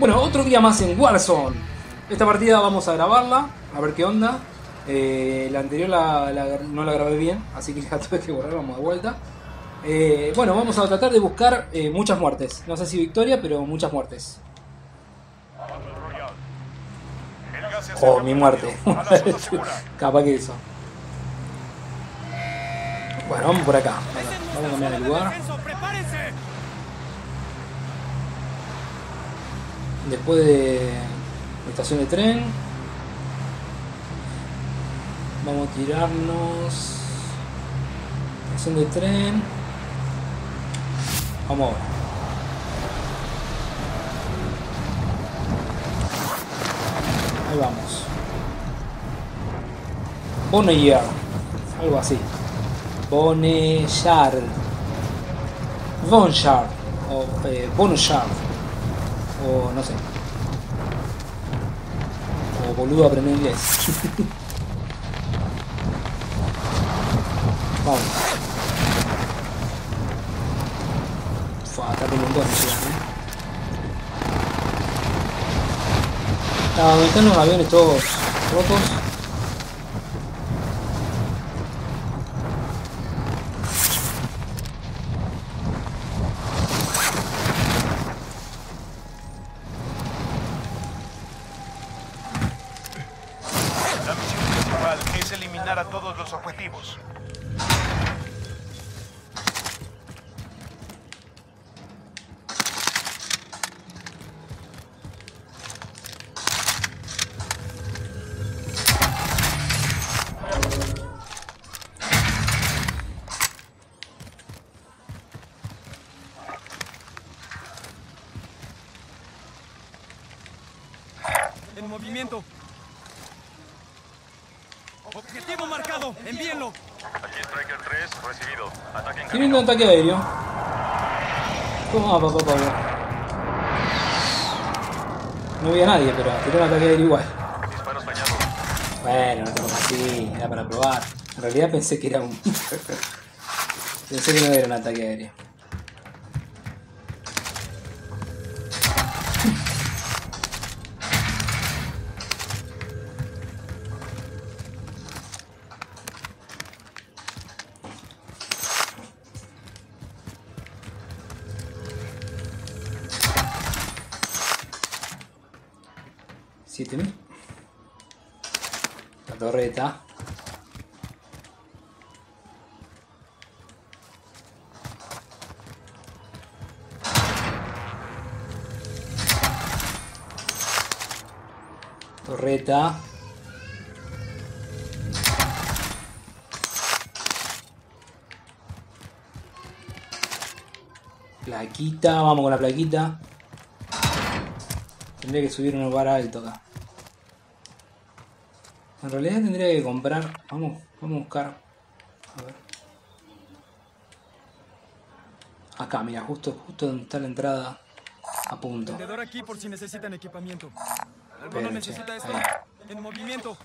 Bueno, otro día más en Warzone. Esta partida vamos a grabarla, a ver qué onda. La anterior no la grabé bien, así que la tuve que borrar, vamos de vuelta. Bueno, vamos a tratar de buscar muchas muertes. No sé si victoria, pero muchas muertes. Oh, mi muerte. Capaz que eso. Bueno, vamos por acá. Vamos a cambiar de lugar. Después de estación de tren, vamos a tirarnos. Estación de tren. Vamos ahora. Ahí vamos. Boneyard. Algo así. Boneyard. Boneyard. O Boneyard. O no sé. O boludo aprender inglés. Vamos. Fua, está con un montón ya, están los aviones todos rotos. La misión principal es eliminar a todos los objetivos. En movimiento. Objetivo marcado. Envíenlo. Aquí Striker 3, recibido. Ataque en Tiene un camino. ataque aéreo. Toma, papá. No vi a nadie, pero tiró un ataque aéreo igual. Disparos fallados. Bueno, no te pongas así, era para probar. En realidad pensé que era un. Pensé que no era un ataque aéreo. ¿7.000? La torreta. Torreta. Plaquita, vamos con la plaquita. Tendría que subir un lugar alto acá. En realidad tendría que comprar. Vamos a buscar. A ver. Acá, mira, justo donde está la entrada. A punto. Vendedor aquí por si necesitan equipamiento. ¿Alguno Espera, necesita che, esto? ahí. En movimiento.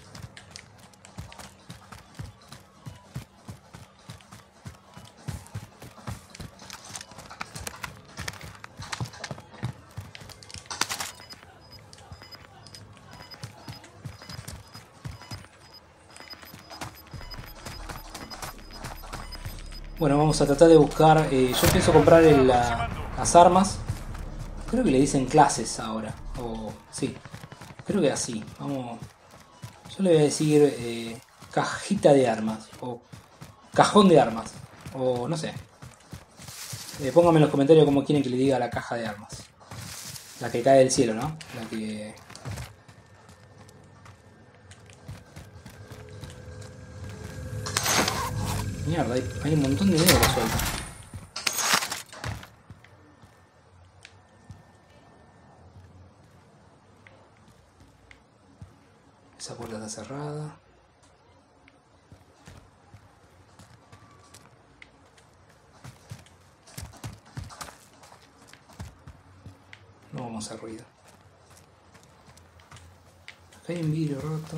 Bueno, vamos a tratar de buscar. Yo pienso comprar las armas. Creo que le dicen clases ahora. O sí. Creo que así. Vamos. Yo le voy a decir cajita de armas. O cajón de armas. O no sé. Pónganme en los comentarios cómo quieren que le diga la caja de armas. La que cae del cielo, ¿no? La que. Mierda, hay un montón de dinero suelto. Esa puerta está cerrada. No vamos a hacer ruido. Acá hay un vidrio roto.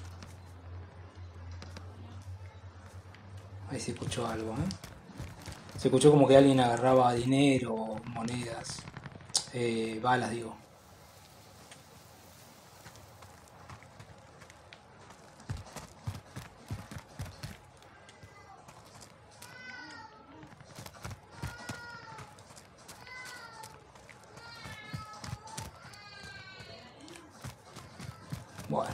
Ahí se escuchó algo, ¿eh? Se escuchó como que alguien agarraba dinero, monedas, balas, digo. Bueno.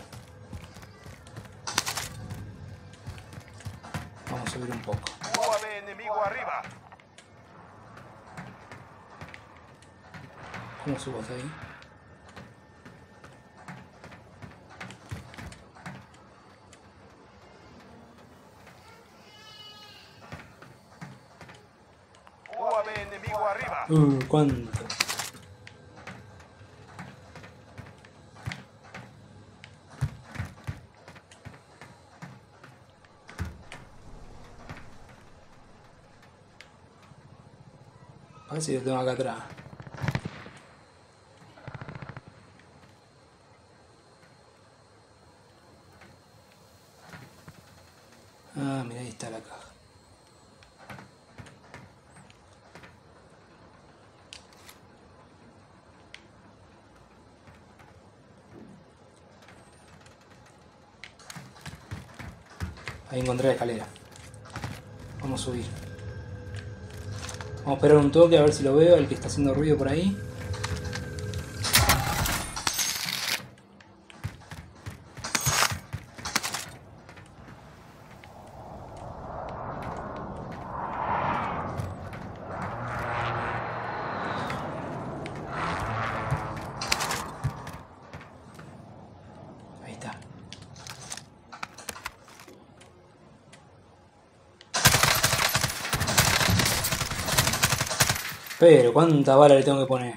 Vamos a subir un poco. UAV enemigo arriba. ¿Cómo subo hasta ahí? UAV enemigo arriba. ¿Cuánto? Parece que lo tengo acá atrás. Ah, mira, ahí está la caja. Ahí encontré la escalera. Vamos a subir. Vamos a esperar un toque a ver si lo veo, el que está haciendo ruido por ahí. Ahí está. Pero, ¿cuánta bala le tengo que poner?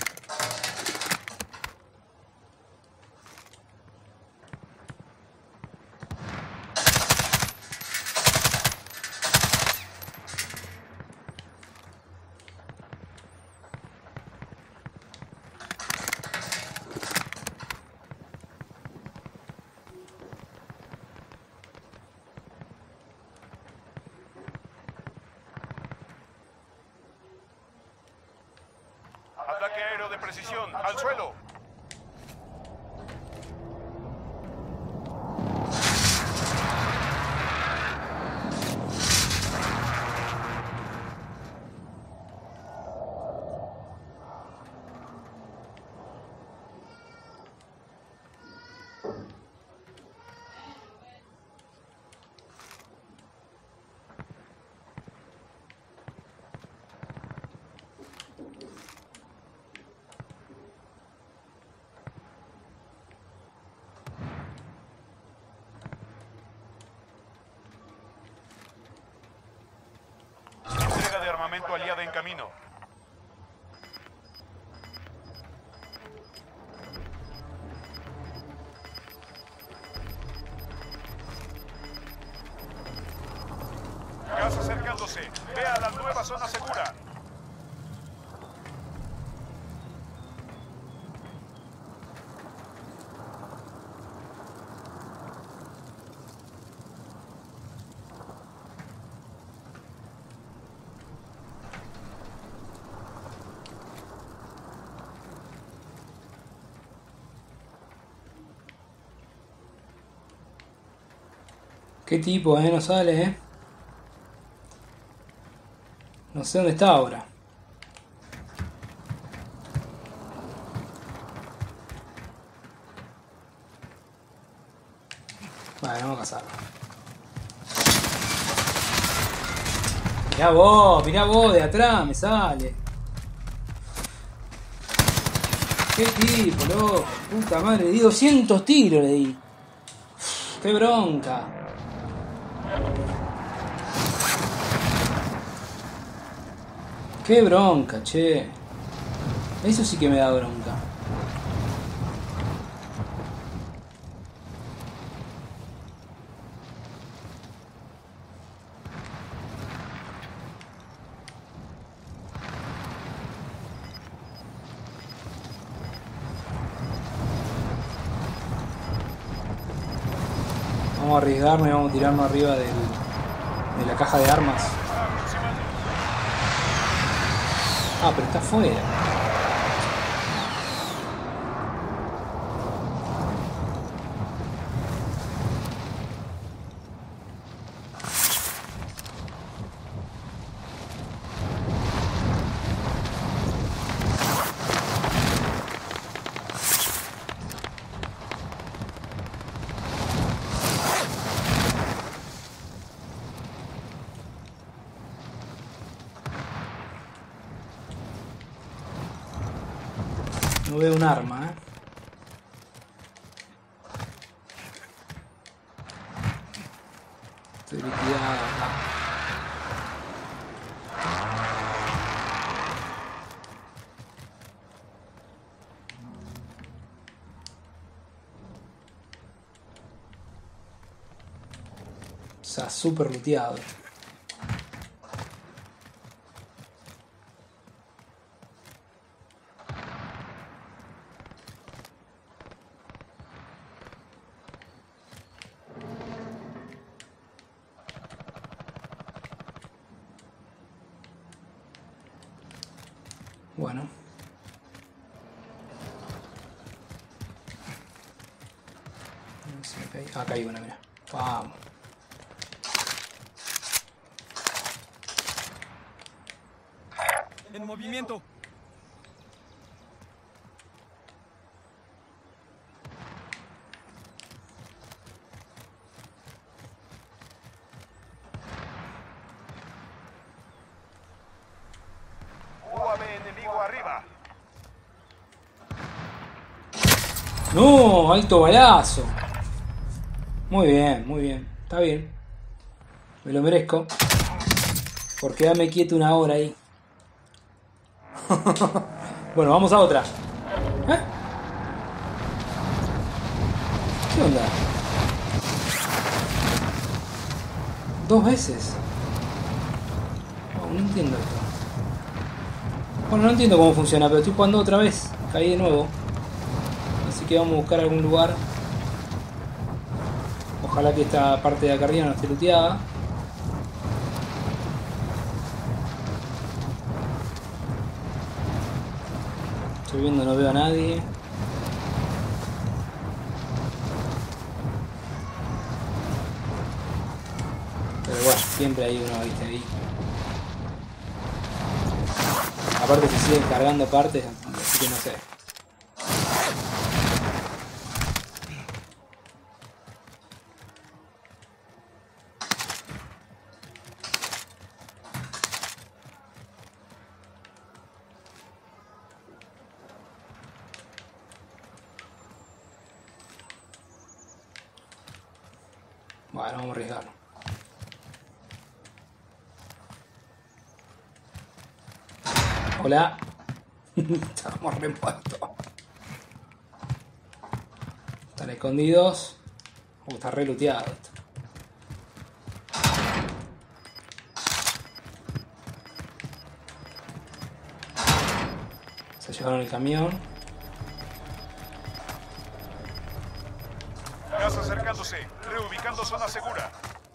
Ataque aéreo de precisión. Al suelo. Entrega de armamento aliada en camino. Gas acercándose. Vea la nueva zona segura. ¿Qué tipo, no sale, No sé dónde está ahora. Vale, vamos a cazarlo. Mirá vos, de atrás me sale. ¿Qué tipo, loco? Puta madre, le di 200 tiros, le di. ¡Qué bronca! ¡Qué bronca, che! Eso sí que me da bronca. Vamos a arriesgarnos y vamos a tirarnos arriba de la caja de armas. Ah, pero está afuera. No veo un arma, ¿eh? Estoy liquidado acá. O sea, súper looteado. Bueno. No sé, acá hay una, mira. Vamos. En movimiento. UAV enemigo arriba. No, alto balazo. Muy bien, muy bien. Está bien. Me lo merezco. Por quedarme quieto una hora ahí. Bueno, vamos a otra. ¿Eh? ¿Qué onda? 2 veces. No entiendo esto. Bueno, no entiendo cómo funciona, pero estoy jugando otra vez. Caí de nuevo. Así que vamos a buscar algún lugar. Ojalá que esta parte de acá arriba no esté looteada. Estoy viendo, no veo a nadie. Pero bueno, siempre hay uno, viste, ahí. Aparte se siguen cargando partes, así que no sé. Bueno, vamos a arriesgarlo. Hola. Estamos remuertos. Están escondidos. Está re looteado esto. Se llevaron el camión. Gas acercándose. Reubicando zona segura.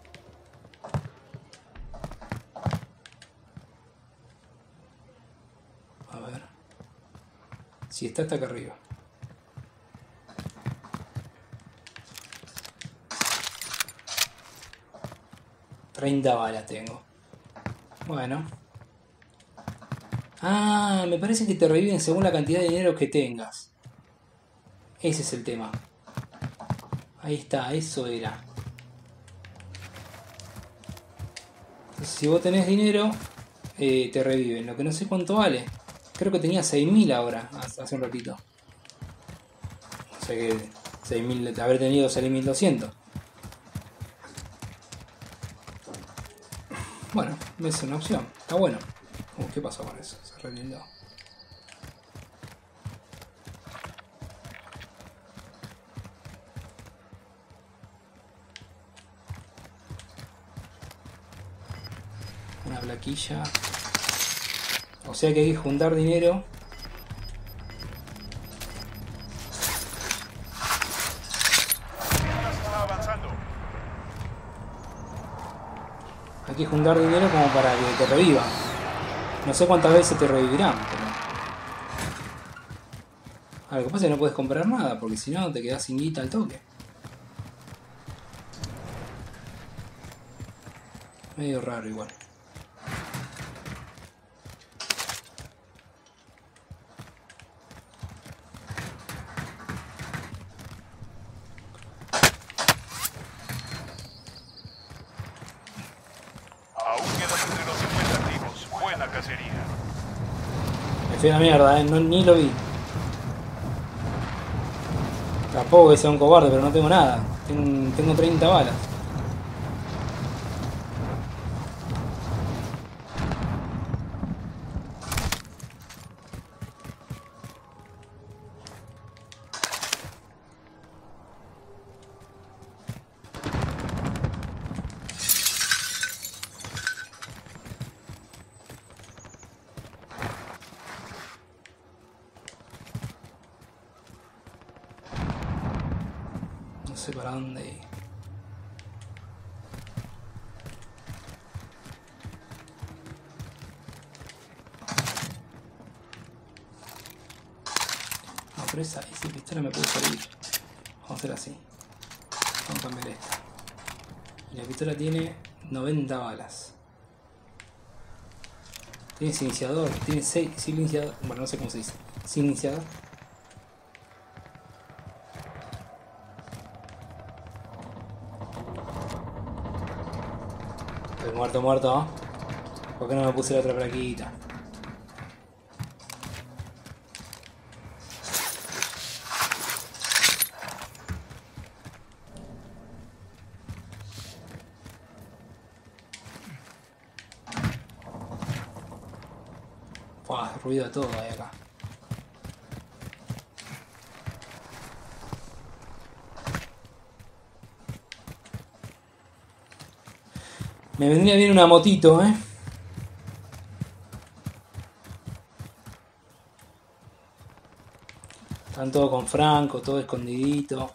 A ver. Si está hasta acá arriba. $30 balas tengo. Bueno. Ah, me parece que te reviven según la cantidad de dinero que tengas. Ese es el tema. Ahí está, eso era. Entonces, si vos tenés dinero, te reviven. Lo que no sé cuánto vale. Creo que tenía 6.000 ahora, hace un ratito. O sea que 6.000, haber tenido 6.200. Bueno, es una opción. Está bueno. ¿Qué pasó con eso? Se reblindó. Una plaquilla. O sea que hay que juntar dinero. Está avanzando. Hay que juntar dinero como para que te reviva. No sé cuántas veces te revivirán, pero... Ah, lo que pasa es que no puedes comprar nada, porque si no te quedas sin guita al toque. Medio raro igual. Aún quedan entre los 50 activos. Buena cacería. Me fui a la mierda, no, ni lo vi. Tampoco que sea un cobarde, pero no tengo nada. Tengo 30 balas. No sé para dónde ir. No, pero esa pistola me puede servir. Vamos a hacer así. Vamos a cambiar esta. Y la pistola tiene 90 balas. Tiene silenciador, tiene 6 silenciador. Bueno, no sé cómo se dice. Silenciador. Estoy muerto. ¿Por qué no me puse la otra plaquita? Fua, ruido de todo ahí acá. Me vendría bien una motito, ¿eh? Están todos con Franco, todo escondidito.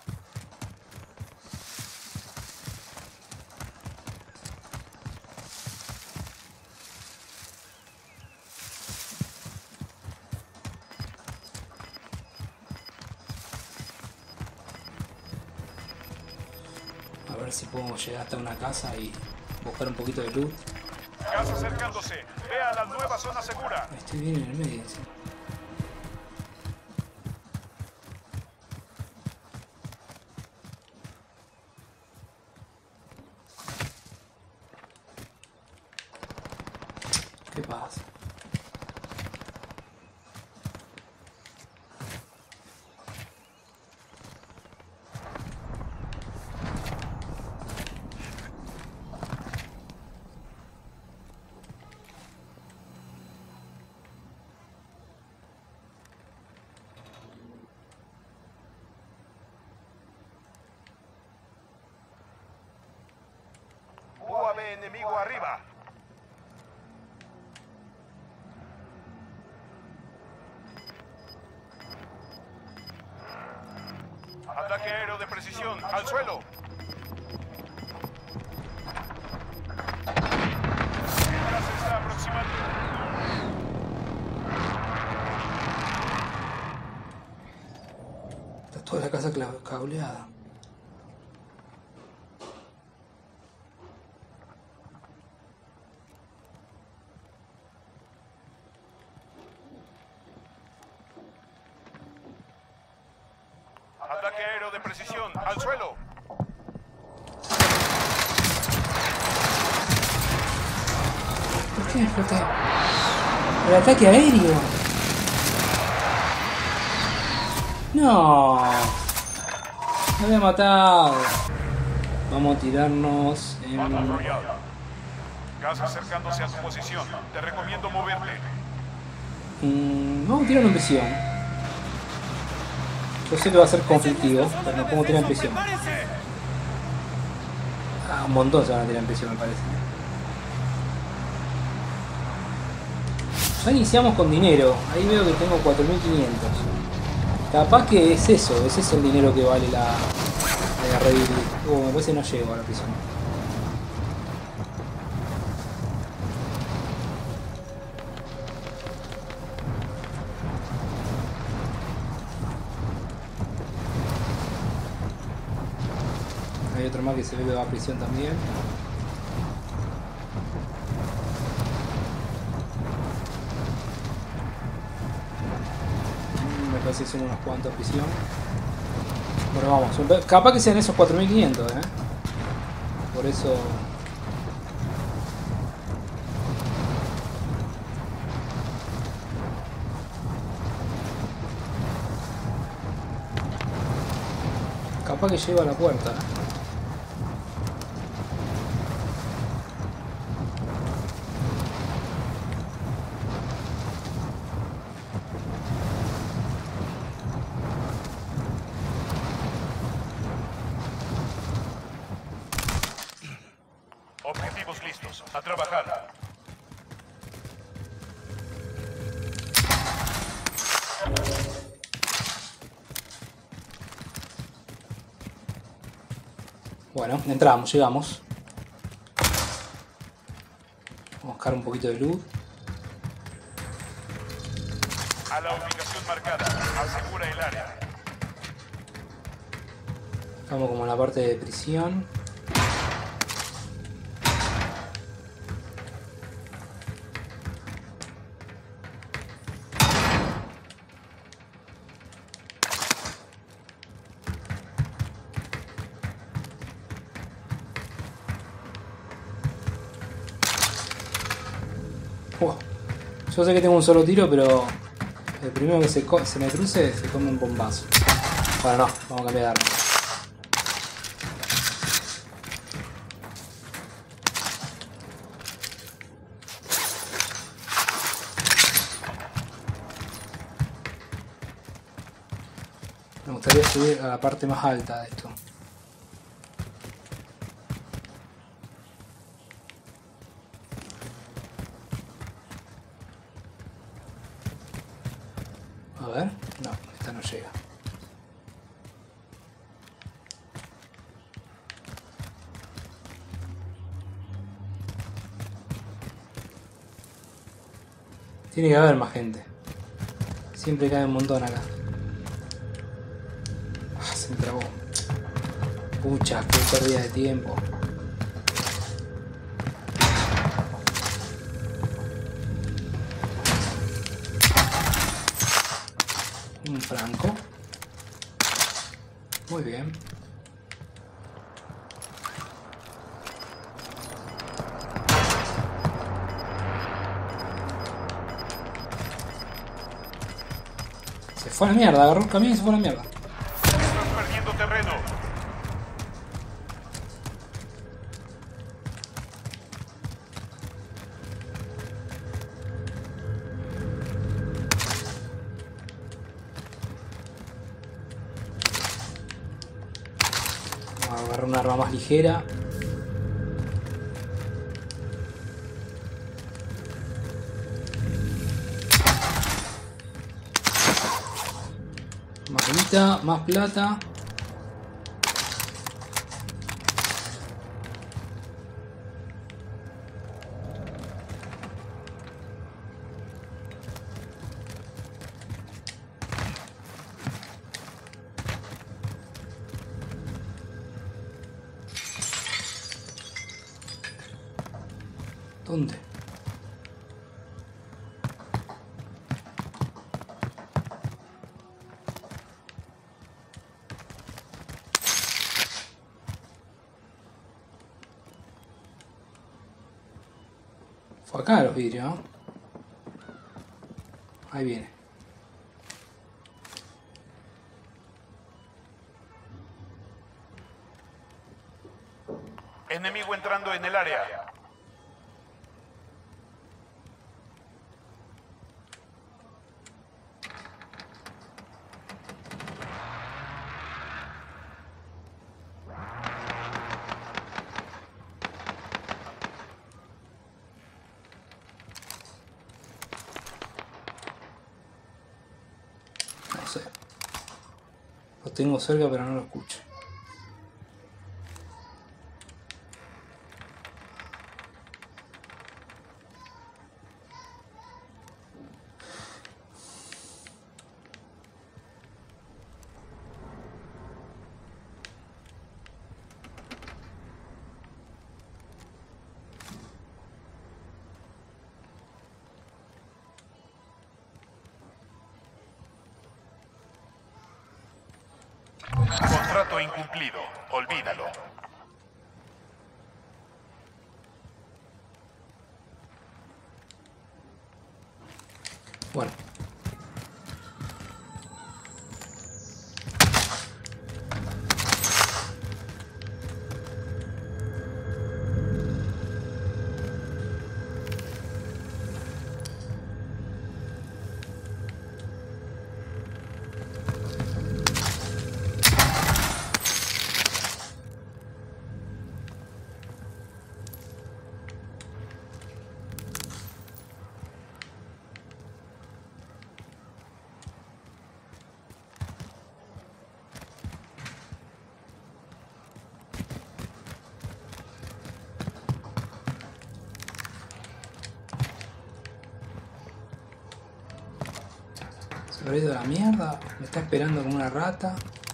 A ver si podemos llegar hasta una casa y buscar un poquito de luz. Gas acercándose. Vea la nueva zona segura. Estoy bien en el medio, sí. ¿Qué pasa? UAV enemigo arriba. Ataque aéreo de precisión. Al suelo. El gas se está aproximando. Está toda la casa cableada. Ataque aéreo de precisión. Al suelo. ¿Por qué me exploté? El ataque aéreo. No. Me había matado. Vamos a tirarnos Battle en... Royale. Gas acercándose a tu posición. Te recomiendo moverte. vamos a tirar en prisión. Yo sé que va a ser conflictivo, pero nos podemos tirar en prisión. Ah, un montón se van a tirar en prisión, me parece. Ya iniciamos con dinero. Ahí veo que tengo 4.500. Capaz que es eso el dinero que vale la revivir. Me parece que no llego a la prisión. otro más que se ve que va a prisión también. Me parece que son unos cuantos prisión. Bueno, vamos. Capaz que sean esos 4500, Por eso... Capaz que llego a la puerta, Objetivos listos. A trabajar. Bueno, entramos, llegamos. Vamos a buscar un poquito de luz. A la ubicación marcada. Asegura el área. Estamos como en la parte de prisión. Yo sé que tengo un solo tiro, pero el primero que se me cruce se come un bombazo. Bueno, no, vamos a cambiar de arma. Me gustaría subir a la parte más alta de esto. A ver, no, esta no llega. Tiene que haber más gente. Siempre cae un montón acá. Ah, se me trabó. Pucha, qué pérdida de tiempo. Un franco. Muy bien. Se fue a la mierda, agarró un camión y se fue a la mierda. Estás perdiendo terreno. Vamos a agarrar un arma más ligera. Más bonita, más plata. ¿Dónde? Fue acá los vidrios, ¿no? Ahí viene. Enemigo entrando en el área. No sé. Lo tengo cerca pero no lo escucho. Contrato incumplido. Olvídalo. Bueno. Se habrá ido a la mierda. Me está esperando como una rata.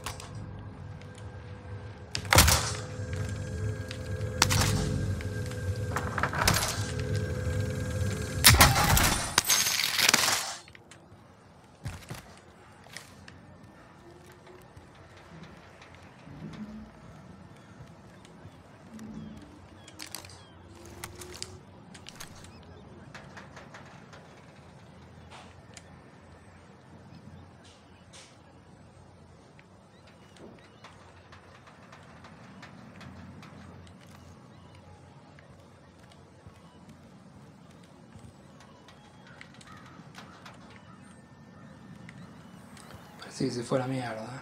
Sí, se fue a la mierda.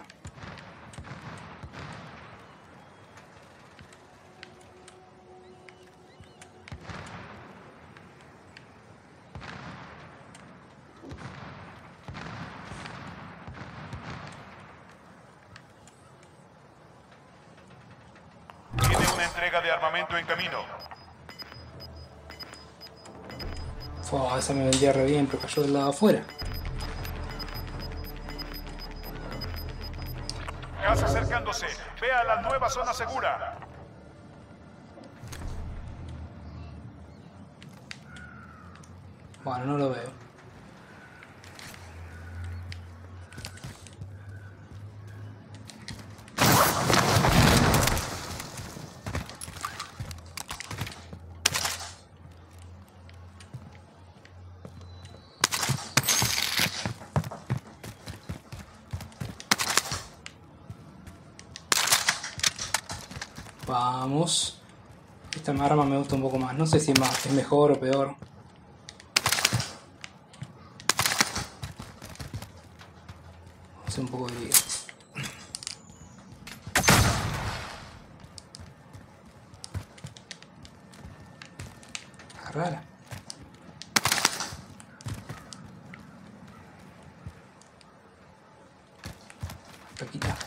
Tiene una entrega de armamento en camino. Fua, esa me vendía re bien, pero cayó del lado afuera. Gas acercándose. Ve a la nueva zona segura. Bueno, no lo veo. Vamos. Esta arma me gusta un poco más. No sé si es mejor o peor. Vamos a hacer un poco de vida. Agarrala. Paquita.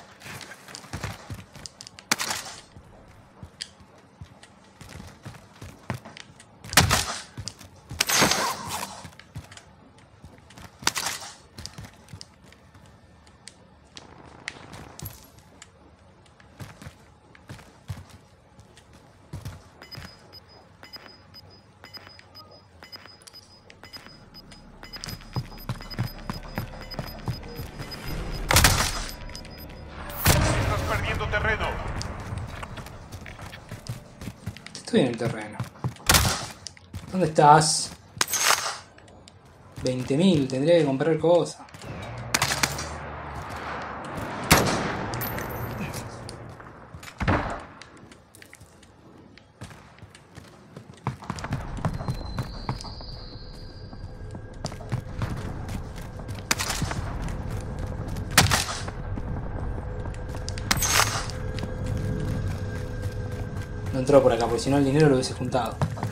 Estás perdiendo terreno. Estoy en el terreno. ¿Dónde estás? 20.000, tendría que comprar cosas. No entró por acá, porque si no el dinero lo hubiese juntado.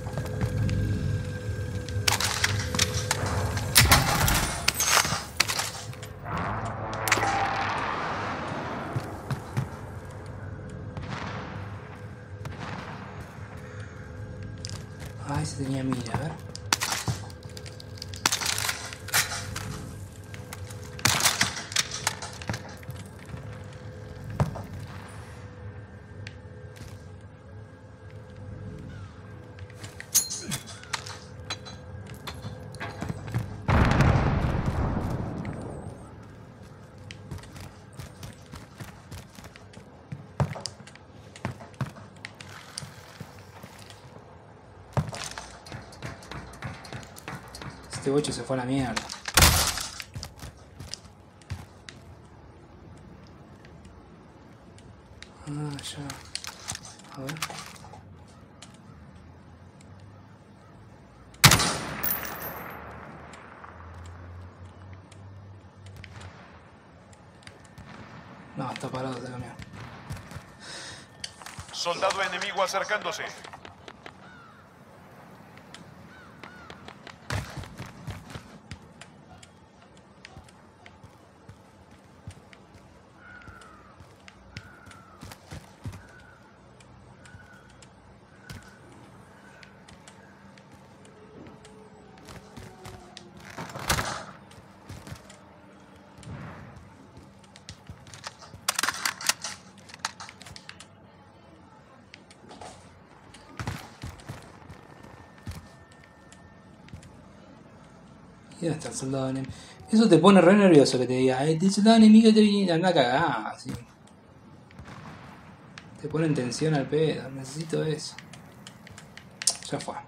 Ah, ese tenía mira, a ver. Este bocho se fue a la mierda. Ah, ya. A ver. No, está parado ese camión. Soldado enemigo acercándose. ¿Y dónde está el soldado enemigo? Eso te pone re nervioso que te diga, el soldado enemigo te viene a andar cagada, así. Te pone en tensión al pedo, necesito eso. Ya fue.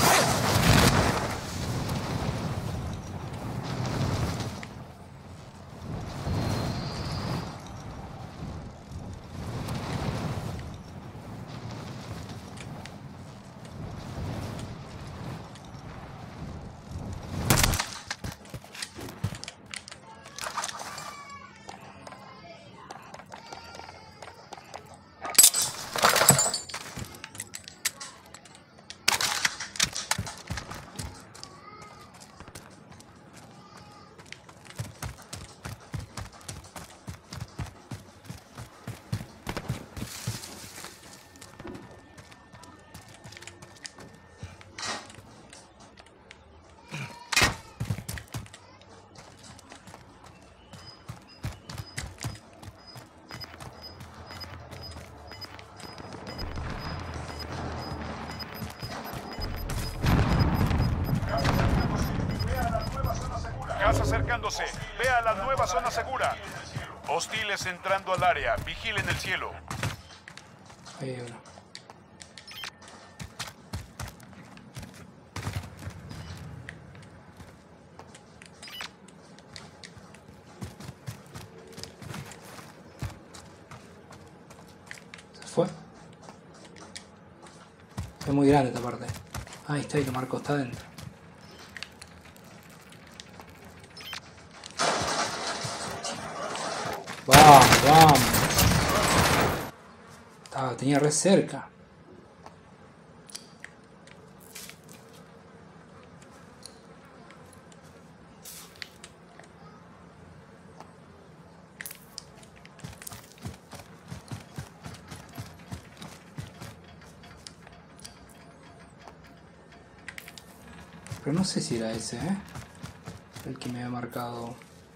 Gas acercándose. Vea la nueva zona segura. Hostiles entrando al área. Vigilen el cielo. Ahí hay uno. Se fue. Es muy grande esta parte. Ahí está, y lo marco, está adentro. Vamos, vamos. Tenía re cerca. Pero no sé si era ese, el que me había marcado.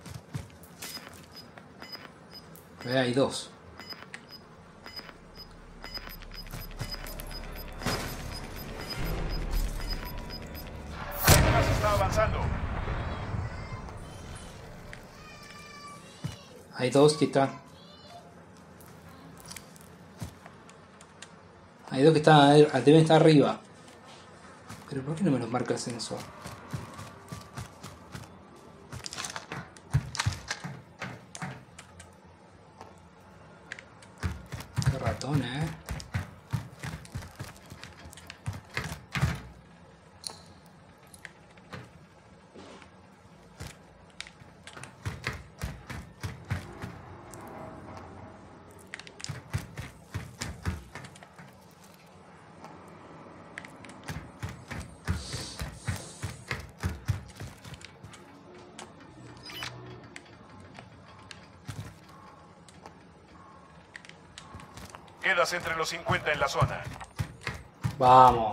Hay dos. El gas está avanzando. Hay dos que están. Hay dos que están. Deben estar arriba. Pero ¿por qué no me los marca el sensor? Qué ratón, Quedas entre los 50 en la zona. Vamos.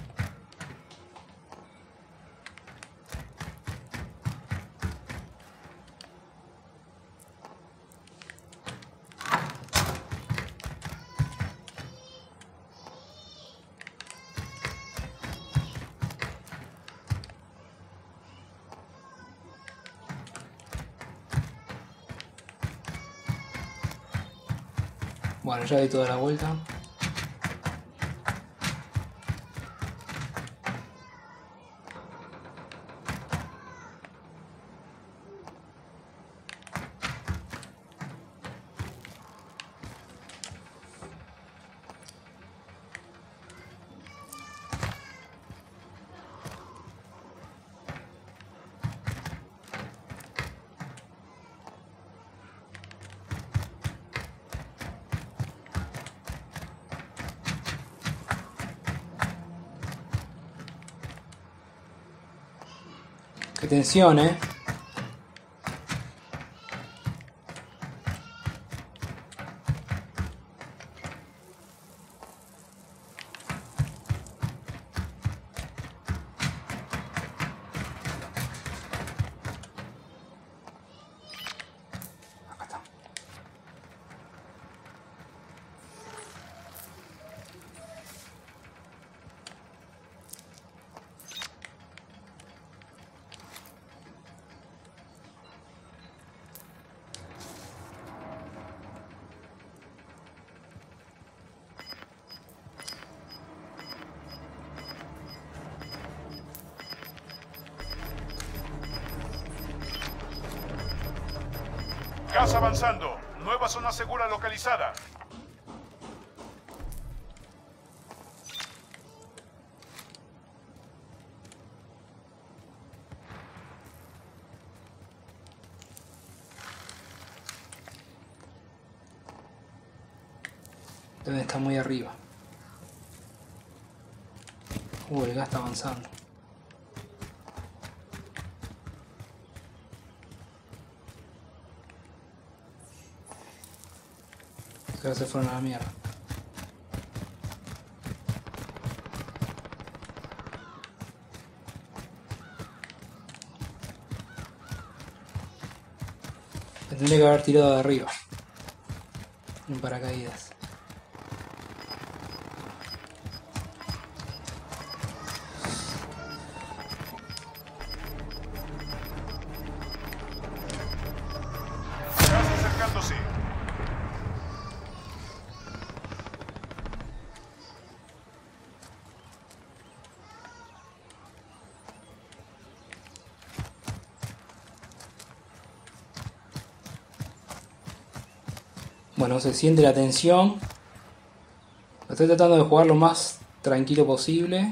Bueno, ya di toda la vuelta. Qué tensión, ¿eh? Acá está. Gas avanzando. Nueva zona segura localizada. Debe estar muy arriba. El gas está avanzando. Creo que se fueron a la mierda. Me tendría que haber tirado de arriba. En paracaídas. Gas acercándose. Bueno, se siente la tensión. Estoy tratando de jugar lo más tranquilo posible.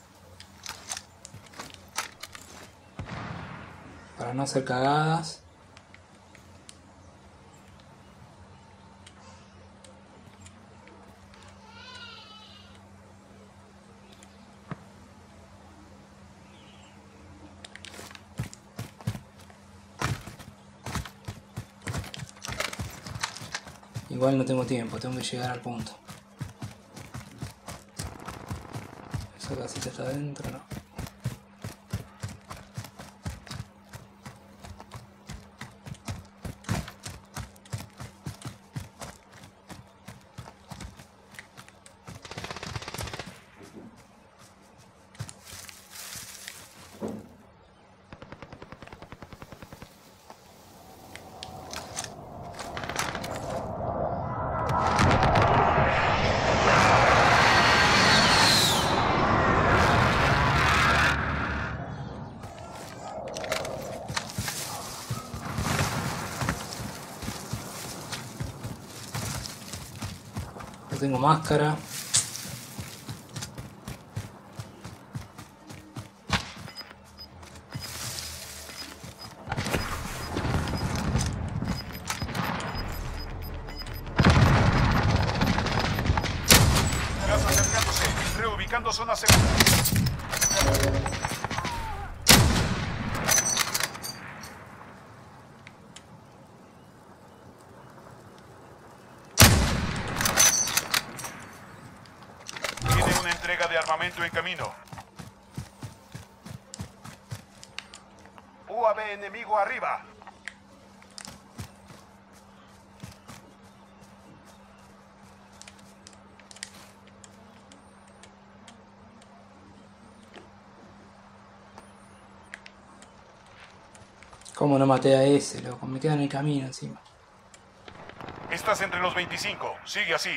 Para no hacer cagadas. Igual no tengo tiempo, tengo que llegar al punto. Esa casita está adentro, ¿no? No tengo máscara. Gas acercándose. Reubicando zona segura. Tiene una entrega de armamento en camino. UAV enemigo arriba. ¿Cómo no maté a ese, loco? Me queda en el camino encima. Estás entre los 25. Sigue así.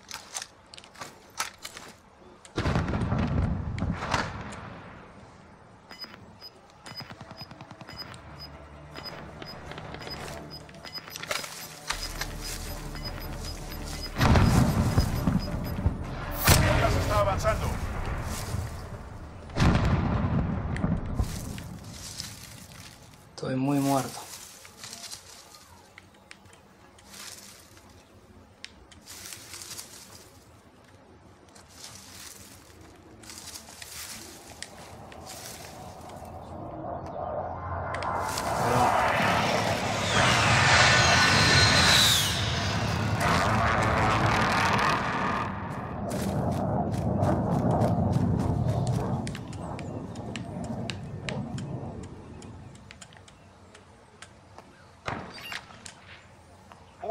El gas está avanzando. Estoy muy muerto.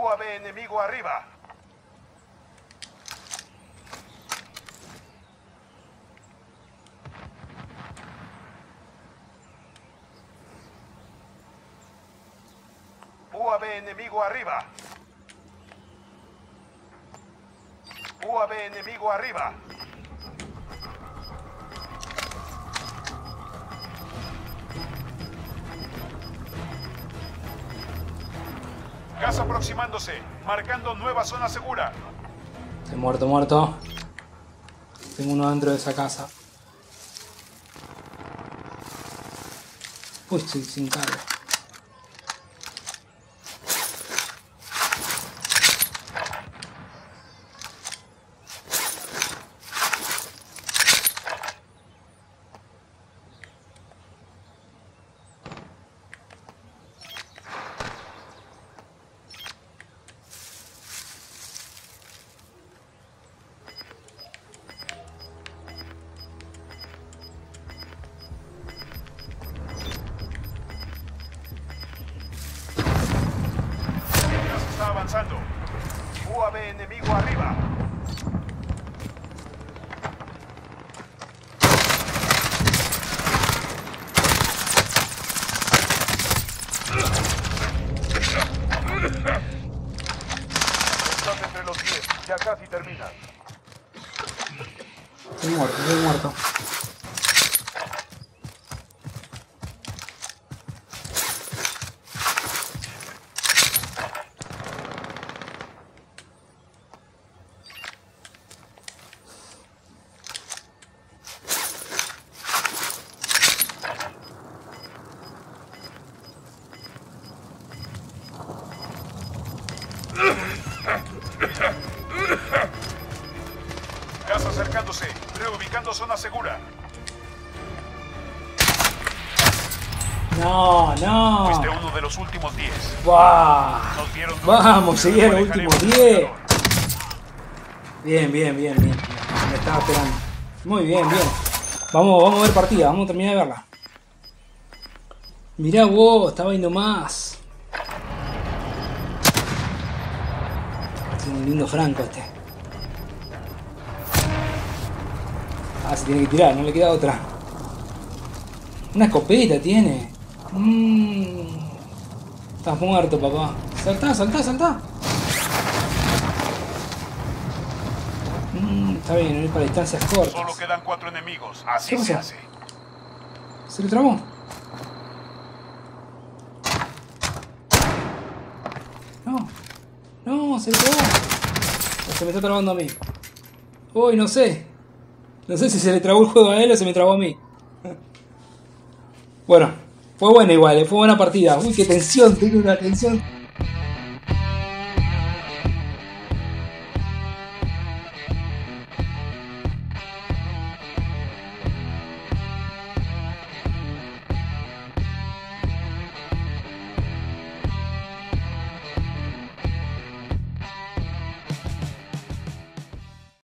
UAV enemigo arriba. UAV enemigo arriba. UAV enemigo arriba. Gas aproximándose, marcando nueva zona segura. Estoy muerto, muerto. Tengo uno dentro de esa casa. Uy, estoy sin carga. Está avanzando. UAV enemigo arriba. Estás entre los 10. Ya casi terminas. Estoy muerto, estoy muerto. Gas acercándose, reubicando zona segura. No, no. Fuiste uno de los últimos 10. ¡Wow! Nos dieron Vamos, pero seguí a los manejaremos últimos el 10. ganador. Bien, bien, bien, bien. Me estaba esperando. Muy bien, bien. Vamos a ver partida, vamos a terminar de verla. Mirá vos, estaba yendo más. Tiene un lindo franco este. Ah, se tiene que tirar, no le queda otra. Una escopeta tiene. Estás muerto, papá. Saltá, saltá, saltá. Está bien, no ir para distancias cortas. Solo quedan 4 enemigos. Así ¿Qué se pasó? hace. ¿Se le trabó? No. No, se le trabó. O se me está trabando a mí. Uy, no sé. No sé si se le trabó el juego a él o se me trabó a mí. Bueno, fue buena igual, fue buena partida. Uy, qué tensión, tengo una tensión.